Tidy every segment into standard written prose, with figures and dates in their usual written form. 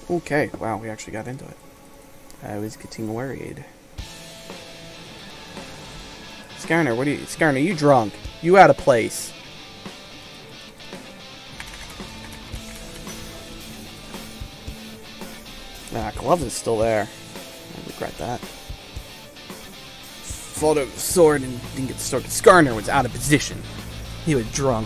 Okay, wow, we actually got into it. I was getting worried. Skarner, what are you... Skarner, you drunk. You out of place. Ah, Gloves is still there. I regret that. Fought over the sword and didn't get the sword. Skarner was out of position. He was drunk.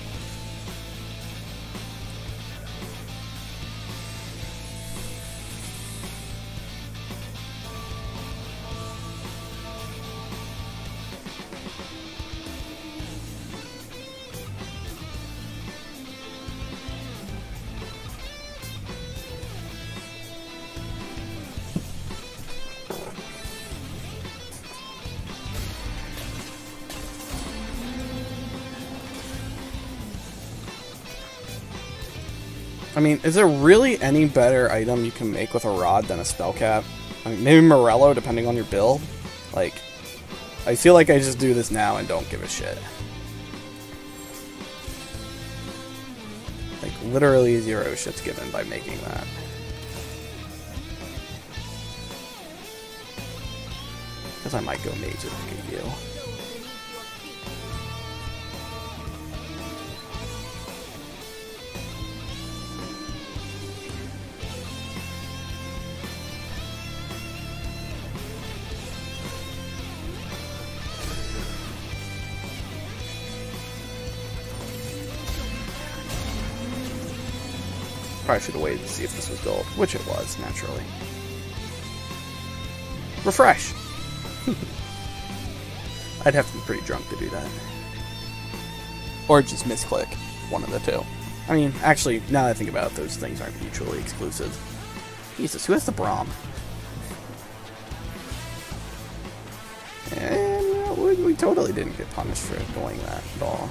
I mean, is there really any better item you can make with a rod than a spell cap? I mean, maybe Morello, depending on your build. Like, I feel like I just do this now and don't give a shit. Like, literally 0 shits given by making that. Because I might go mage with KU. Probably should have waited to see if this was gold, which it was, naturally. Refresh! I'd have to be pretty drunk to do that. Or just misclick, one of the two. I mean, actually, now that I think about it, those things aren't mutually exclusive. Jesus, who has the Braum? And we totally didn't get punished for doing that at all.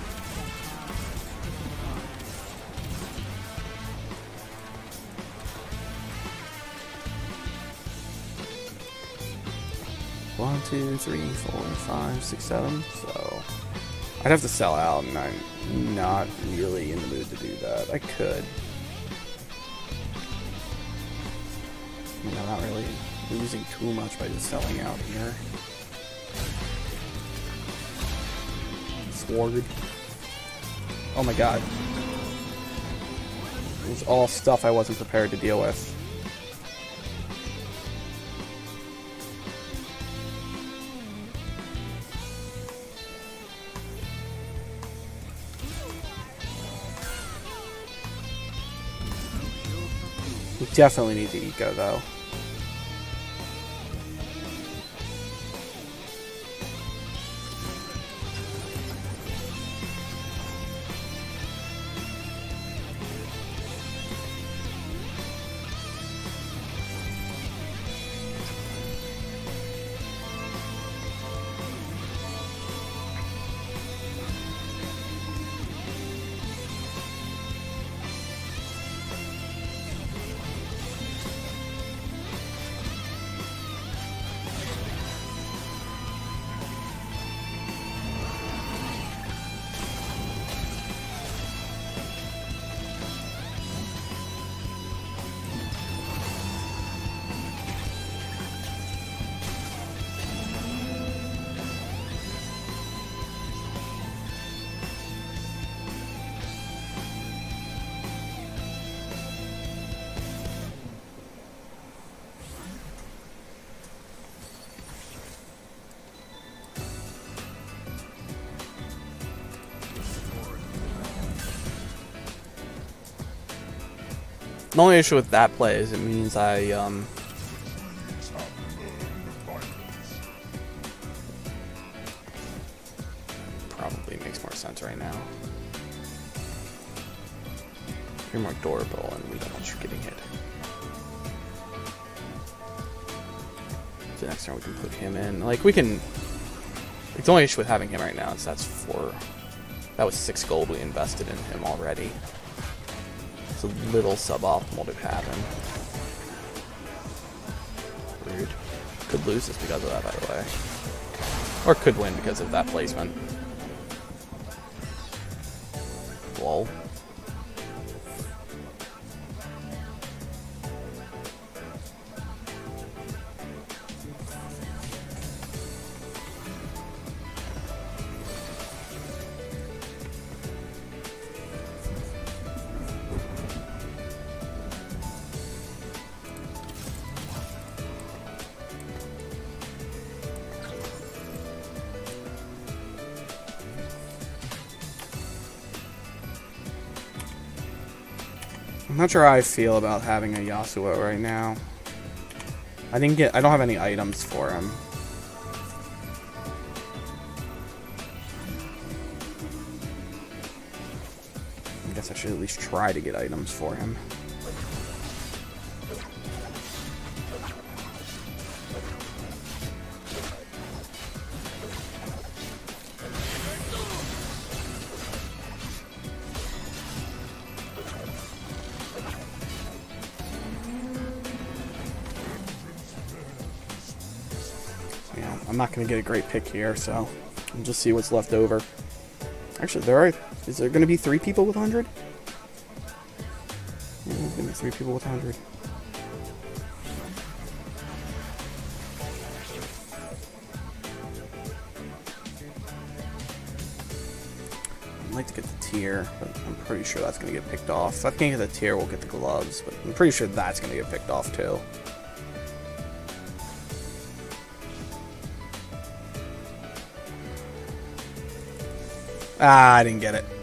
One, 2, 3, 4, 5, 6, 7. So I'd have to sell out, and I'm not really in the mood to do that. I could. You know, not really losing too much by just selling out here. Sword. Oh my god. It was all stuff I wasn't prepared to deal with. We definitely need to eco, though. The only issue with that play is it means I, probably makes more sense right now. You're more durable and we don't want you getting hit. So next turn we can put him in. Like, we can... Like, the only issue with having him right now is that's 4... That was 6 gold we invested in him already. A little suboptimal to have him. Rude. Could lose this because of that, by the way. Or could win because of that placement. Lol. I'm not sure how I feel about having a Yasuo right now. I don't have any items for him. I guess I should at least try to get items for him. I'm not going to get a great pick here, so we'll just see what's left over. Actually, is there going to be 3 people with 100? Yeah, there's going to be 3 people with 100. I'd like to get the tier, but I'm pretty sure that's going to get picked off. So if I can't get the tier, we'll get the gloves, but I'm pretty sure that's going to get picked off too. Ah, I didn't get it.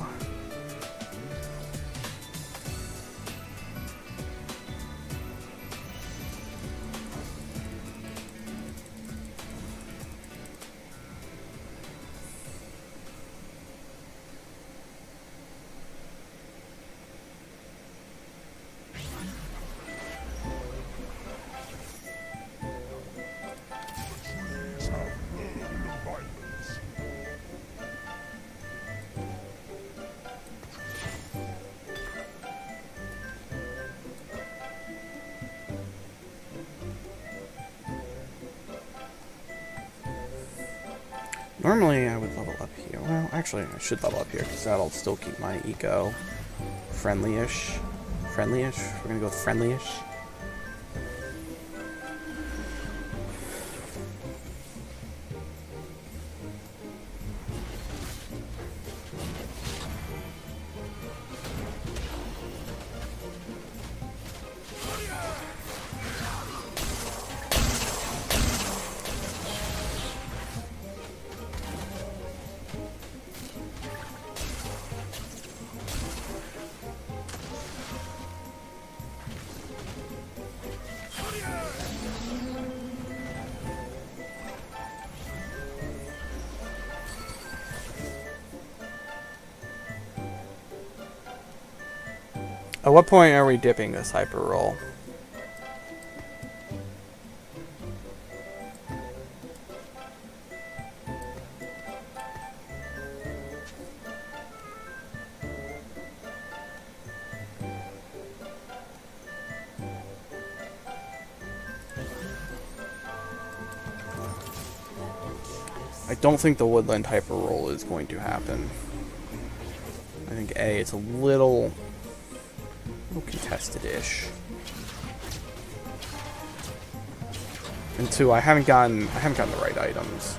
Normally, I would level up here. Well, actually, I should level up here, because that'll still keep my eco friendly-ish. Friendly-ish? We're gonna go with friendly-ish. At what point are we dipping this hyper roll? I don't think the woodland hyper roll is going to happen. I think A, it's a little contested-ish. And 2, I haven't gotten the right items.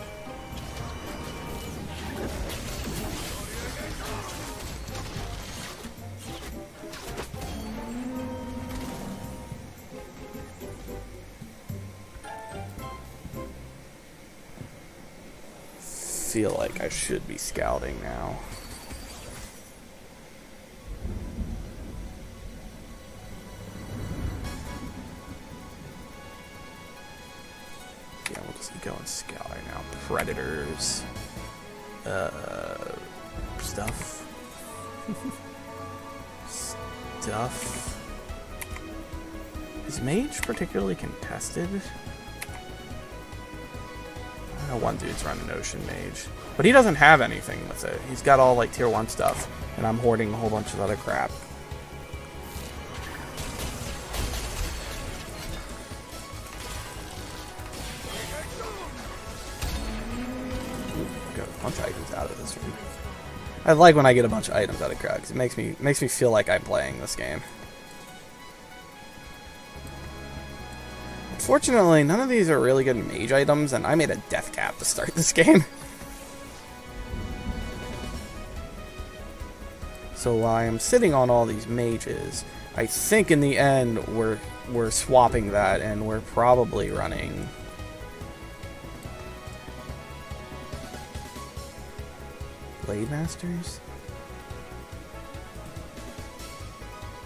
Feel like I should be scouting now. Yeah, we'll just go and scout right now. Predators. Stuff. Stuff. Is mage particularly contested? I know one dude's running Ocean Mage. But he doesn't have anything with it. He's got all like tier 1 stuff. And I'm hoarding a whole bunch of other crap. Ooh, got a bunch of items out of this room. I like when I get a bunch of items out of crowd because it makes me feel like I'm playing this game. Unfortunately, none of these are really good mage items, and I made a death cap to start this game. So while I am sitting on all these mages, I think in the end we're swapping that, and we're probably running Blade Masters.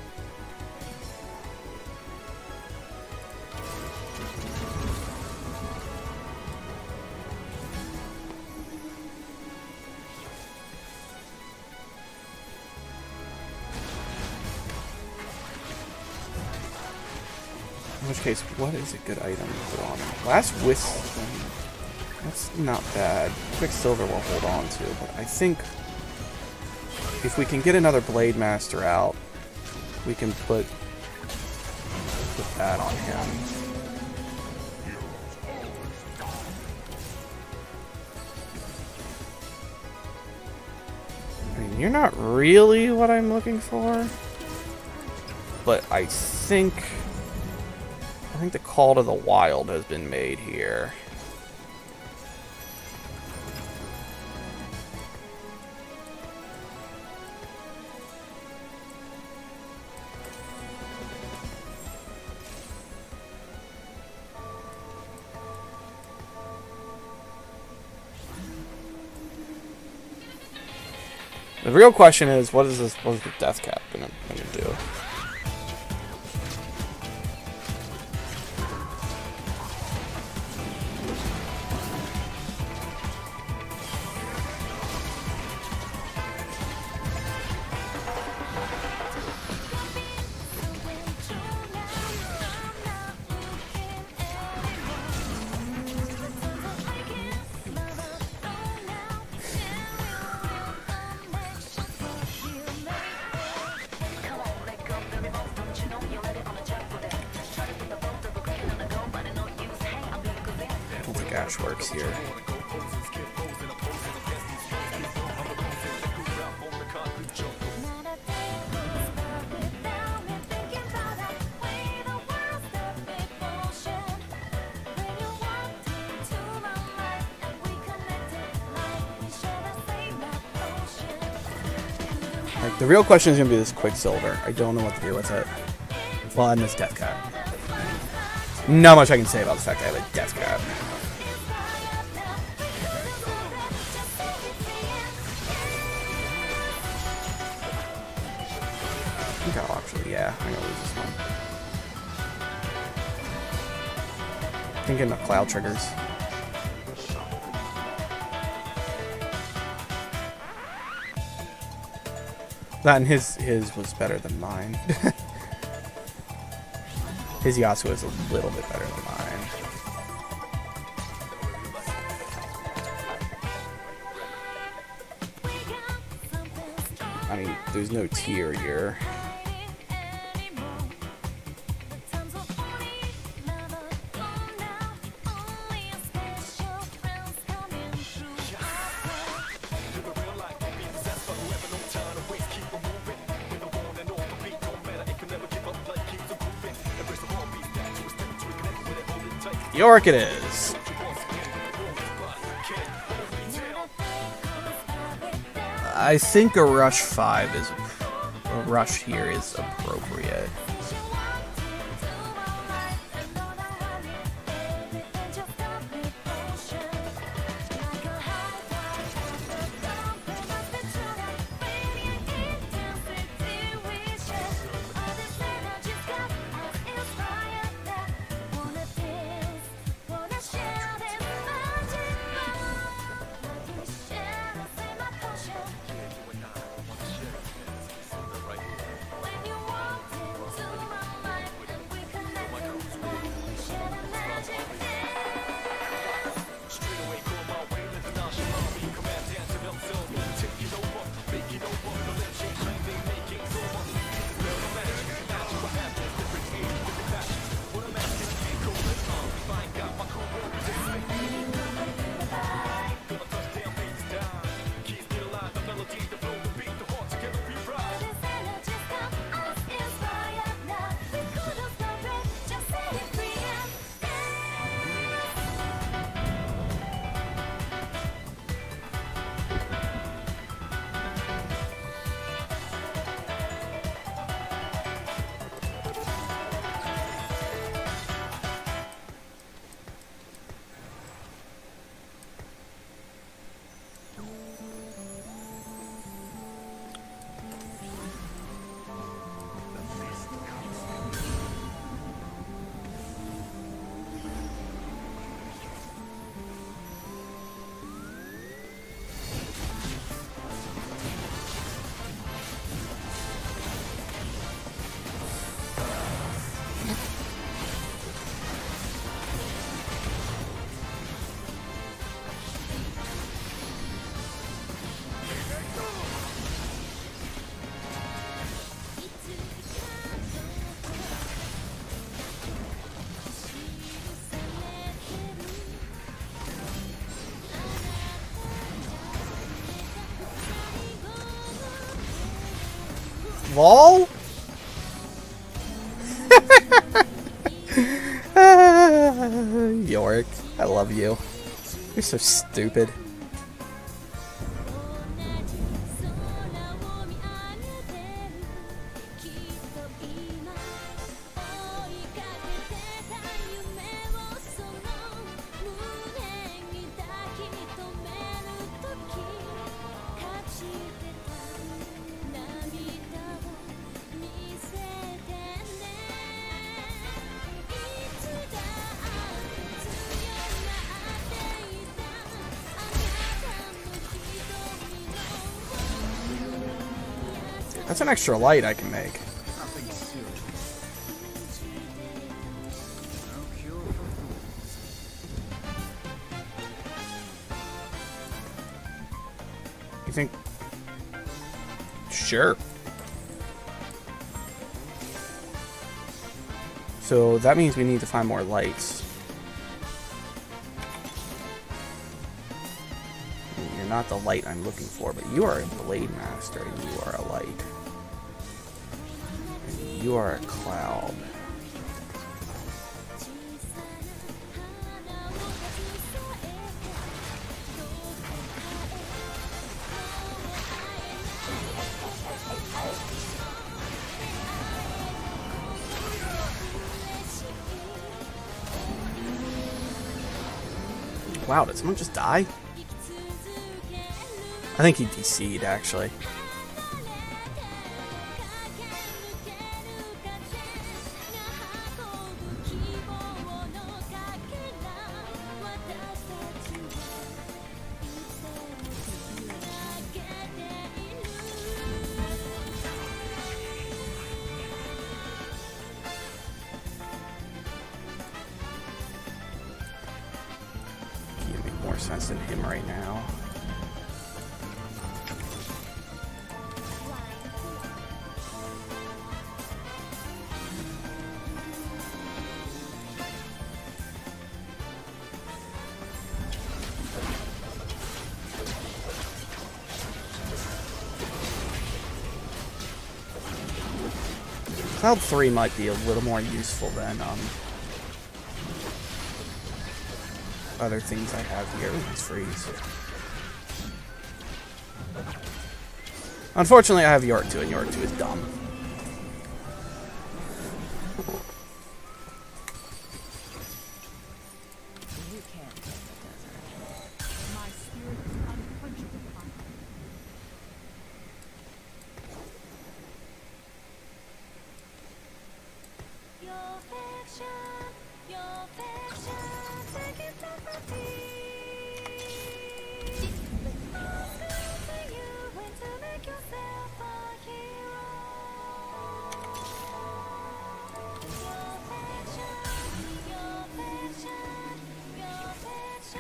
In which case, what is a good item to put on? Last Wisp. That's not bad. Quicksilver we'll hold on to, but I think if we can get another Blade Master out, we can put that on him. I mean, you're not really what I'm looking for, but I think the call to the wild has been made here. The real question is, what is the Death Cap gonna do? Ash works here. Like, the real question is going to be this Quicksilver. I don't know what to do with it. Well, and this Death Cap. Not much I can say about the fact that I have a Death Cap. I think I'll actually, yeah, I'm gonna lose this one. I think getting the cloud triggers. That and his was better than mine. His Yasuo is a little bit better than mine. I mean, there's no tier here. York it is. I think a rush 5 is a rush here is appropriate. Lol? Yorick, I love you. You're so stupid. That's an extra light I can make. Nothing serious. No cure for You think? Sure. So that means we need to find more lights. You're not the light I'm looking for, but you are a Blade Master. You are a light. And you are a cloud. Wow, did someone just die? I think he DC'd, actually. He'd make more sense than him right now. Cloud 3 might be a little more useful than other things I have here. Let's freeze. Unfortunately, I have Yorick 2, and Yorick 2 is dumb. You can't take the desert. My spirit is unquenchable fire. Your fiction, take it to the deep. To you when to make yourself a hero. Your fiction, your fiction, your fiction.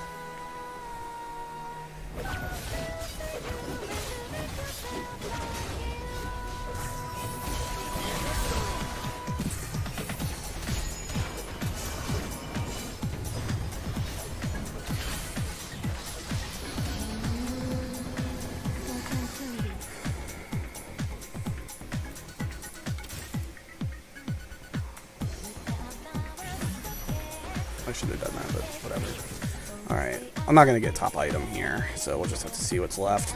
I should have done that, but whatever. Alright, I'm not going to get top item here, so we'll just have to see what's left.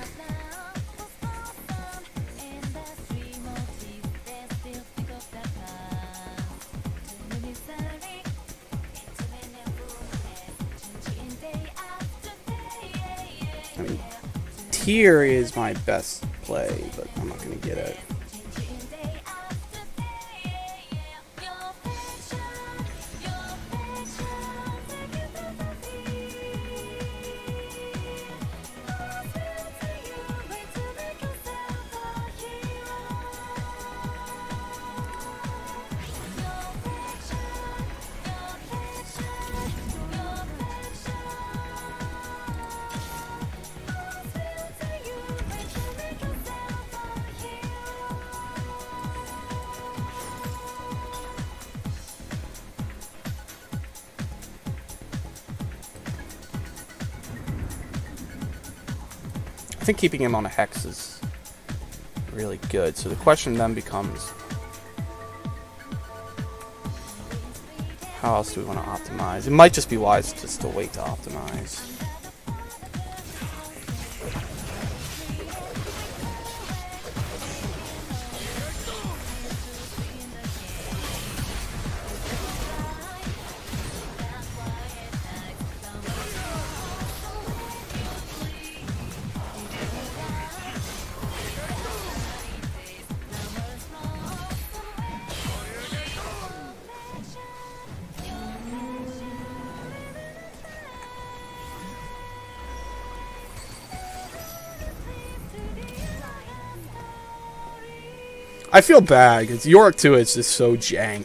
I mean, tier is my best play, but I'm not going to get it. I think keeping him on a hex is really good. So the question then becomes, how else do we want to optimize? It might just be wise just to wait to optimize. I feel bad because Yorick 2 is just so jank.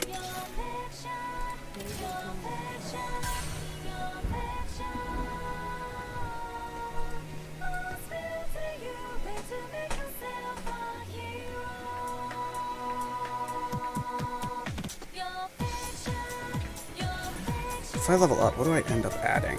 If I level up, what do I end up adding?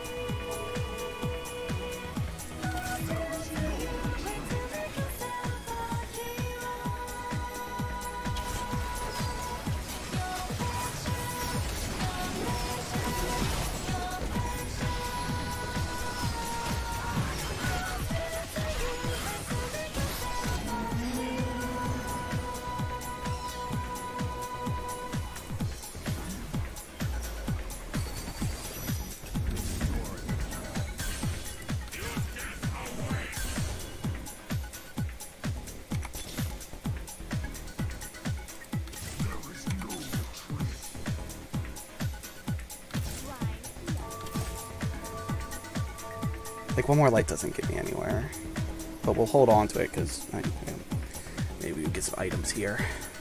Like, one more light doesn't get me anywhere. But we'll hold on to it, because maybe we can get some items here.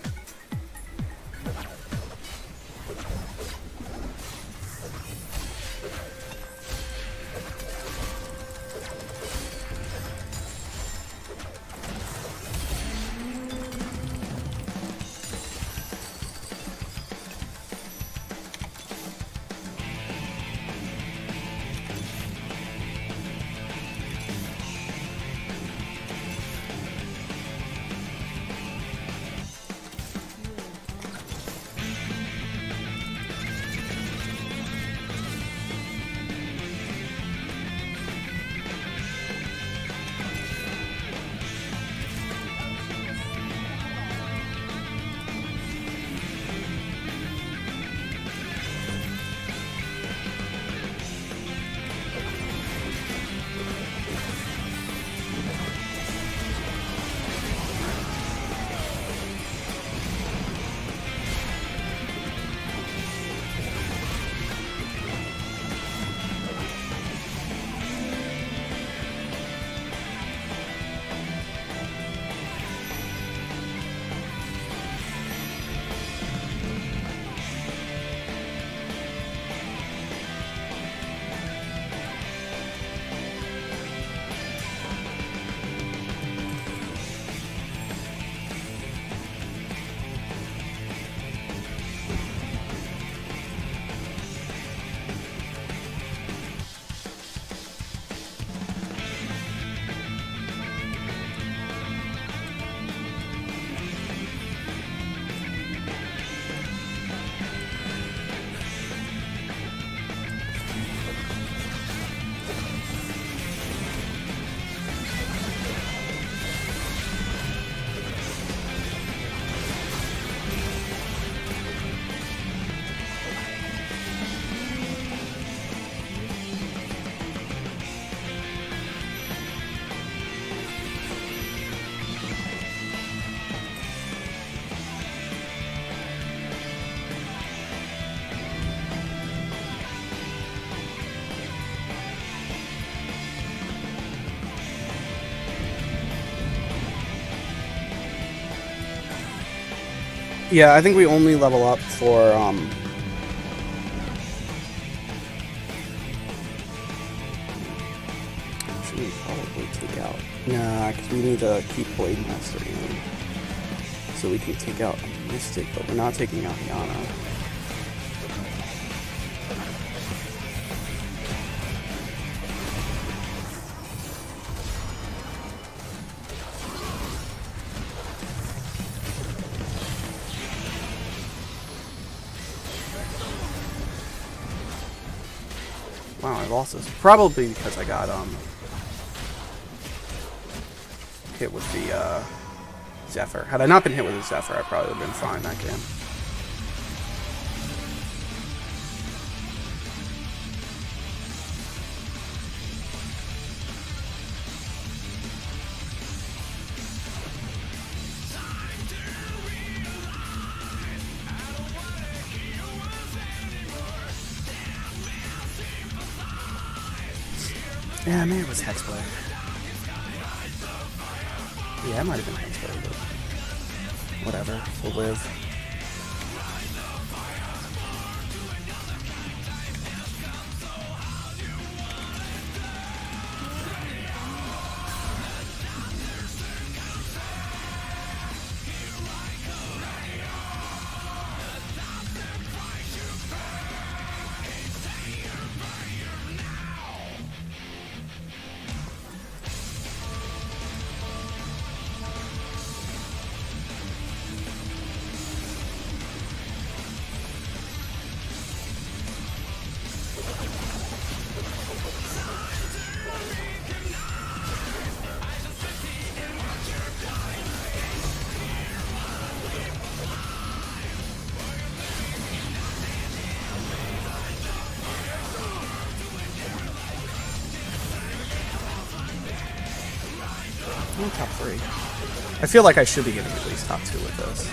Yeah, I think we only level up for, should we probably take out? Nah, because we need to keep Blade Master in. So we can take out Mystic, but we're not taking out Yana. my losses. Probably because I got hit with the Zephyr. Had I not been hit with the Zephyr, I probably would have been fine that game. Yeah, maybe it was Hexblade. Yeah, it might have been Hexblade, but whatever. We'll live. I'm top 3. I feel like I should be getting at least top 2 with this.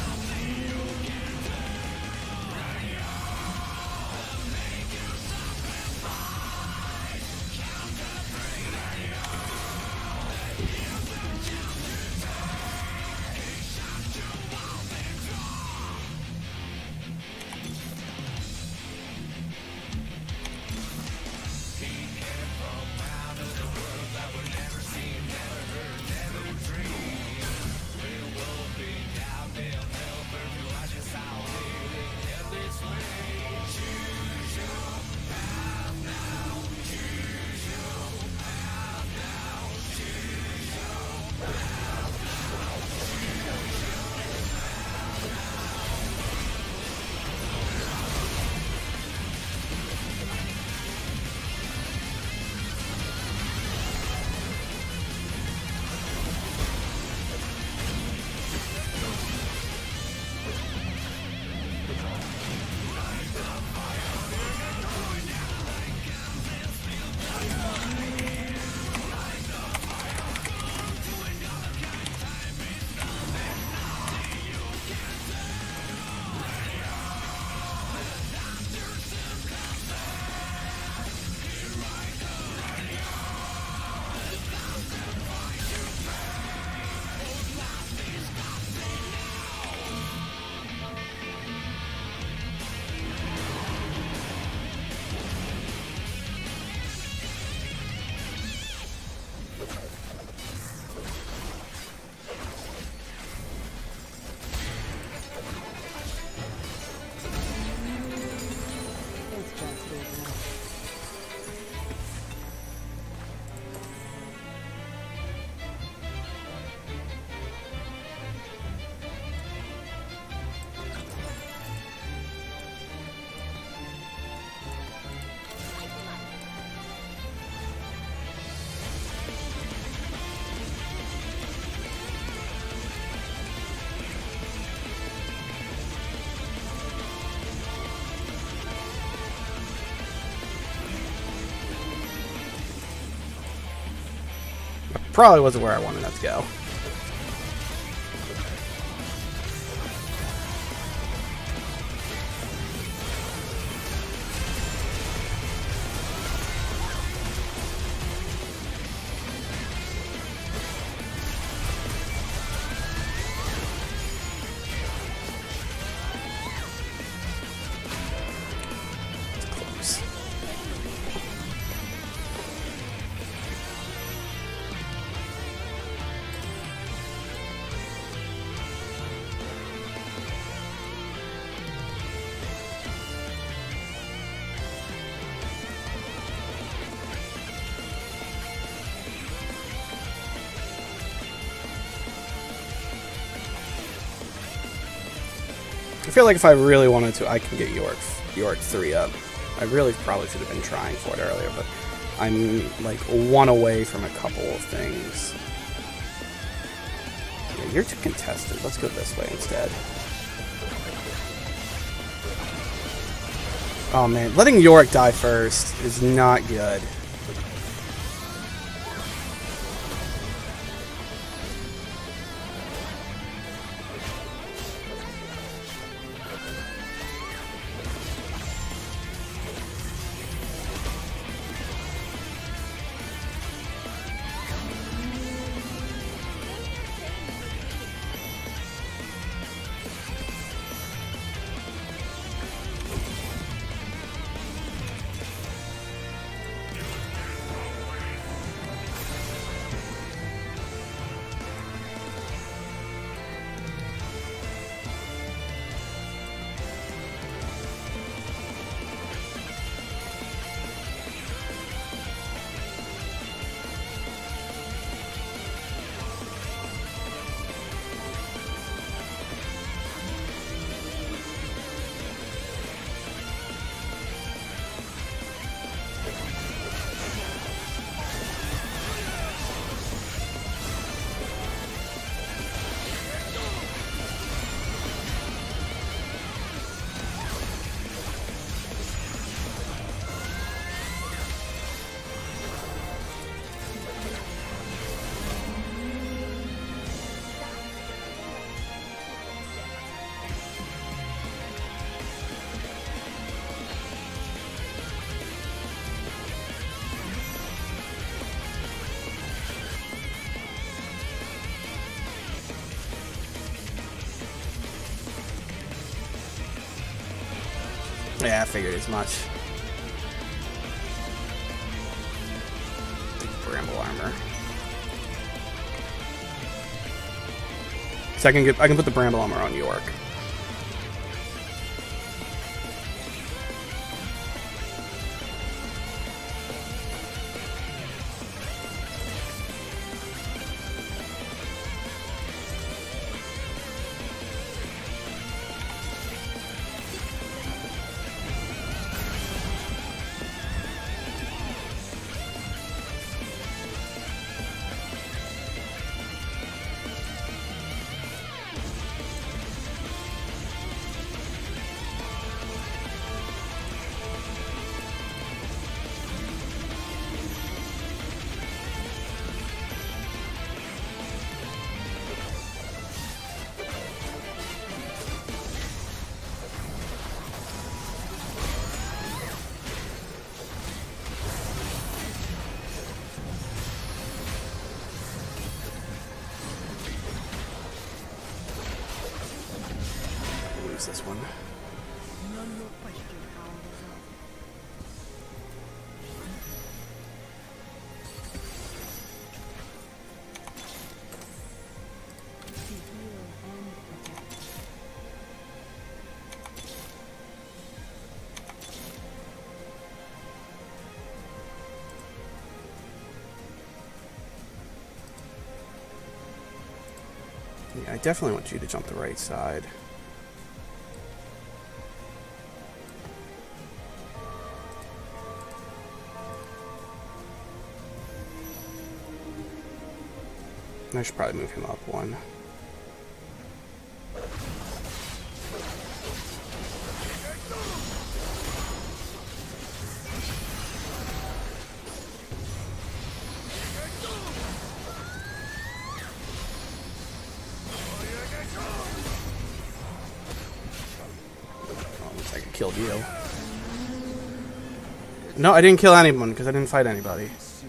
Probably wasn't where I wanted that to go. Close. I feel like if I really wanted to, I can get York 3 up. I really probably should have been trying for it earlier, but I'm like one away from a couple of things. Yeah, you're too contested. Let's go this way instead. Oh man, letting Yorick die first is not good. Yeah, I figured as much. Bramble armor. So I can put the bramble armor on York. This one. Yeah, I definitely want you to jump the right side. I should probably move him up one. Oh, looks like I killed you. No, I didn't kill anyone because I didn't fight anybody.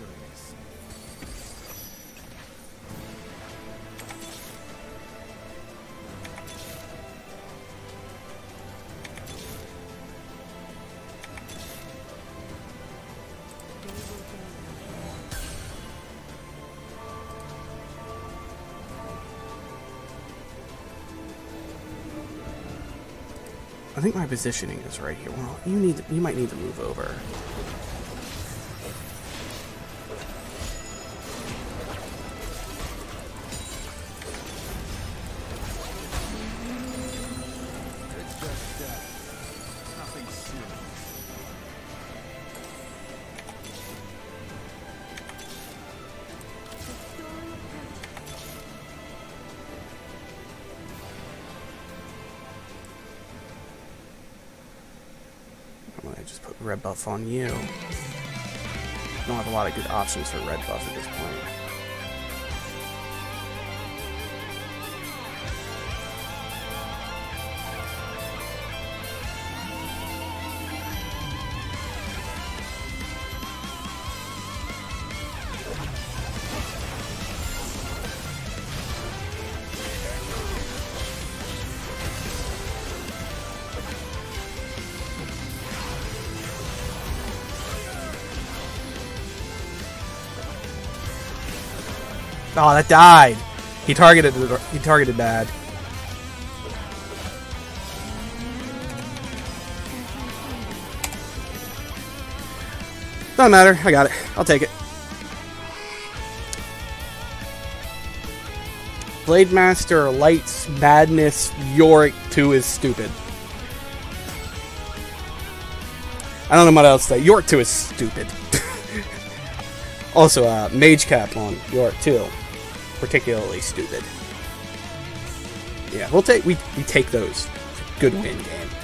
I think my positioning is right here. Well, you might need to move over. It's just death. Nothing serious. I just put red buff on you. Don't have a lot of good options for red buff at this point. Oh, that died. He targeted bad. Doesn't matter. I got it. I'll take it. Blade Master, Lights, Madness, Yorick 2 is stupid. I don't know what else to say. Yorick 2 is stupid. Also, Mage Cap on Yorick 2. Particularly stupid. Yeah, we take those. Good win game.